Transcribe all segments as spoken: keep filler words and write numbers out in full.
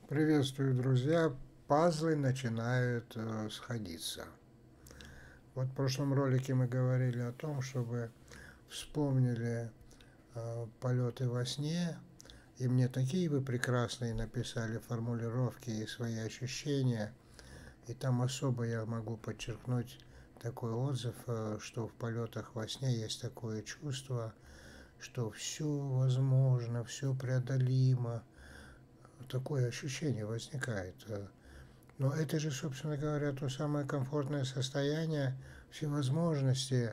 Приветствую, друзья! Пазлы начинают э, сходиться. Вот в прошлом ролике мы говорили о том, чтобы вспомнили э, полеты во сне, и мне такие вы прекрасные написали формулировки и свои ощущения, и там особо я могу подчеркнуть такой отзыв, э, что в полетах во сне есть такое чувство, что все возможно, все преодолимо. Такое ощущение возникает. Но это же, собственно говоря, то самое комфортное состояние всевозможности.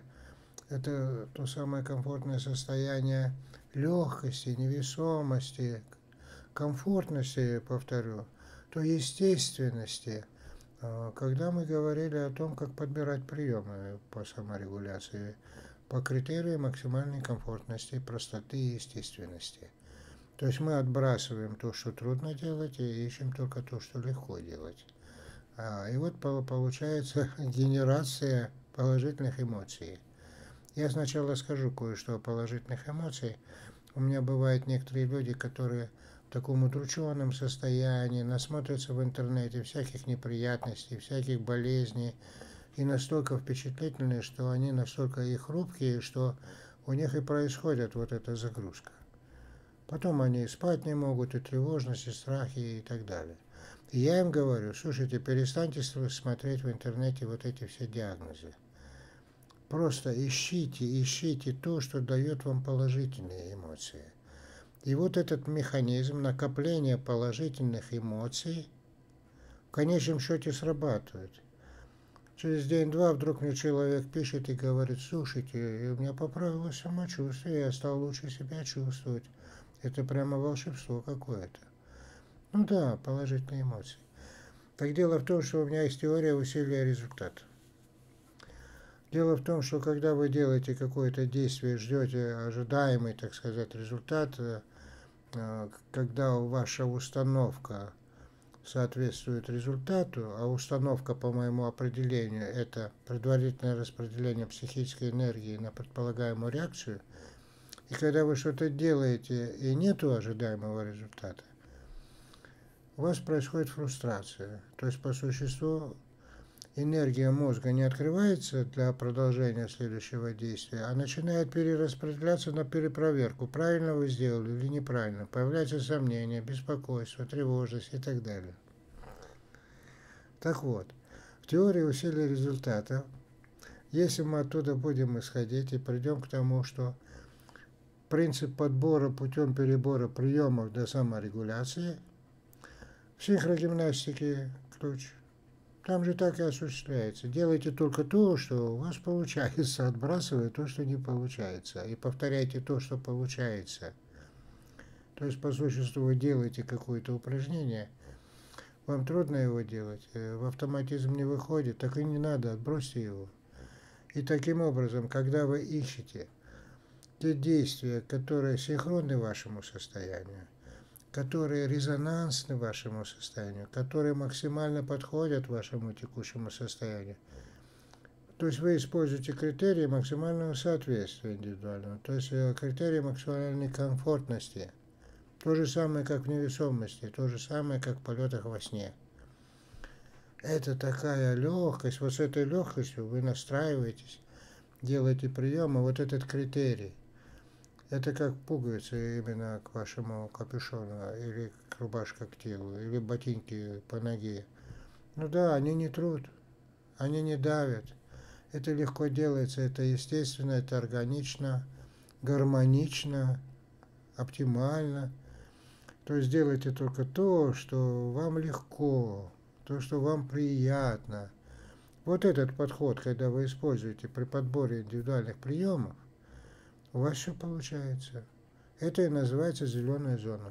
Это то самое комфортное состояние легкости, невесомости, комфортности, повторю, то естественности. Когда мы говорили о том, как подбирать приемы по саморегуляции, по критерию максимальной комфортности, простоты и естественности. То есть мы отбрасываем то, что трудно делать, и ищем только то, что легко делать. А, и вот получается генерация положительных эмоций. Я сначала скажу кое-что о положительных эмоциях. У меня бывают некоторые люди, которые в таком удрученном состоянии, насмотрятся в интернете всяких неприятностей, всяких болезней, и настолько впечатлительные, что они настолько и хрупкие, что у них и происходит вот эта загрузка. Потом они и спать не могут, и тревожность, и страхи, и так далее. И я им говорю: слушайте, перестаньте смотреть в интернете вот эти все диагнозы. Просто ищите, ищите то, что дает вам положительные эмоции. И вот этот механизм накопления положительных эмоций в конечном счете срабатывает. Через день-два вдруг мне человек пишет и говорит: слушайте, у меня поправилось самочувствие, я стал лучше себя чувствовать. Это прямо волшебство какое-то. Ну да, положительные эмоции. Так дело в том, что у меня есть теория усилия результата. Дело в том, что когда вы делаете какое-то действие, ждете ожидаемый, так сказать, результат, когда ваша установка соответствует результату, а установка, по моему определению, это предварительное распределение психической энергии на предполагаемую реакцию, и когда вы что-то делаете и нету ожидаемого результата, у вас происходит фрустрация. То есть, по существу, энергия мозга не открывается для продолжения следующего действия, а начинает перераспределяться на перепроверку, правильно вы сделали или неправильно. Появляются сомнения, беспокойство, тревожность и так далее. Так вот, в теории усилия результата, если мы оттуда будем исходить и придем к тому, что принцип подбора путем перебора приемов для саморегуляции, психогимнастики ключ. Там же так и осуществляется. Делайте только то, что у вас получается, отбрасывая то, что не получается. И повторяйте то, что получается. То есть, по существу, вы делаете какое-то упражнение, вам трудно его делать, в автоматизм не выходит, так и не надо, отбросьте его. И таким образом, когда вы ищете те действия, которые синхронны вашему состоянию, которые резонансны вашему состоянию, которые максимально подходят вашему текущему состоянию. То есть вы используете критерии максимального соответствия индивидуального, то есть критерии максимальной комфортности. То же самое, как в невесомости, то же самое, как в полетах во сне. Это такая легкость, вот с этой легкостью вы настраиваетесь, делаете приемы, вот этот критерий. Это как пуговицы именно к вашему капюшону, или рубашка к телу, или ботинки по ноге. Ну да, они не трут, они не давят. Это легко делается, это естественно, это органично, гармонично, оптимально. То есть делайте только то, что вам легко, то, что вам приятно. Вот этот подход, когда вы используете при подборе индивидуальных приемов, у вас все получается. Это и называется зеленая зона.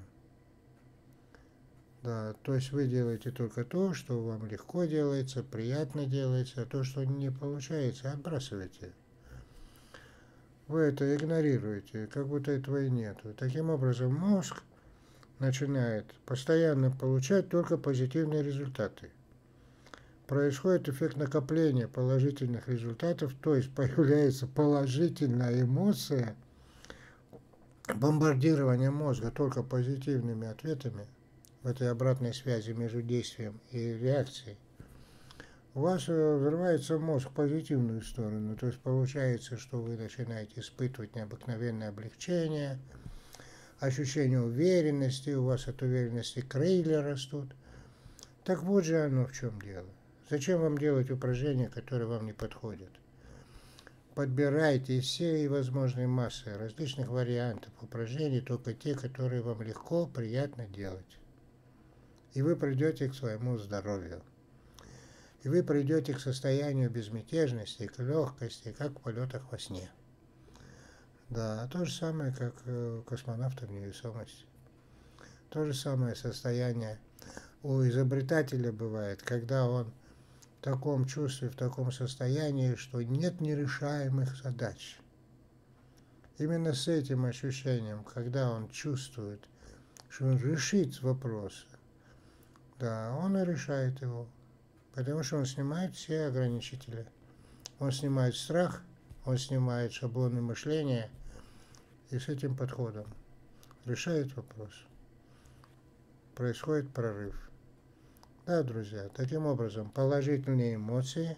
Да, то есть вы делаете только то, что вам легко делается, приятно делается, а то, что не получается, отбрасывайте. Вы это игнорируете, как будто этого и нету. Таким образом, мозг начинает постоянно получать только позитивные результаты. Происходит эффект накопления положительных результатов, то есть появляется положительная эмоция, бомбардирование мозга только позитивными ответами, в этой обратной связи между действием и реакцией, у вас взрывается мозг в позитивную сторону. То есть получается, что вы начинаете испытывать необыкновенное облегчение, ощущение уверенности, у вас от уверенности крылья растут. Так вот же оно в чем дело. Зачем вам делать упражнения, которые вам не подходят? Подбирайте из всей возможной массы различных вариантов упражнений, только те, которые вам легко, приятно делать. И вы придете к своему здоровью. И вы придете к состоянию безмятежности, к легкости, как в полетах во сне. Да, то же самое, как у космонавта в невесомости. То же самое состояние у изобретателя бывает, когда он в таком чувстве, в таком состоянии, что нет нерешаемых задач. Именно с этим ощущением, когда он чувствует, что он решит вопрос, да, он и решает его, потому что он снимает все ограничители. Он снимает страх, он снимает шаблоны мышления, и с этим подходом решает вопрос. Происходит прорыв. Да, друзья, таким образом, положительные эмоции,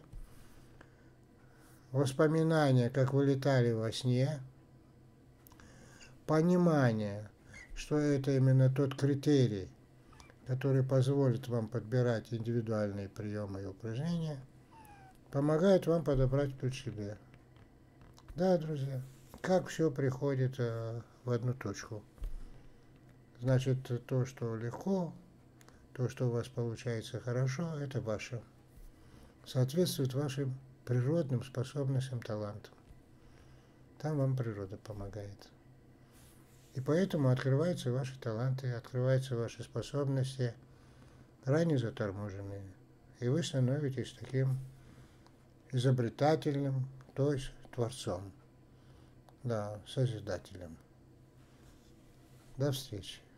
воспоминания, как вы летали во сне, понимание, что это именно тот критерий, который позволит вам подбирать индивидуальные приемы и упражнения, помогает вам подобрать путь к себе. Да, друзья, как все приходит в одну точку. Значит, то, что легко, то, что у вас получается хорошо, это ваше. Соответствует вашим природным способностям, талантам. Там вам природа помогает. И поэтому открываются ваши таланты, открываются ваши способности, ранее заторможенные. И вы становитесь таким изобретательным, то есть творцом, да, созидателем. До встречи.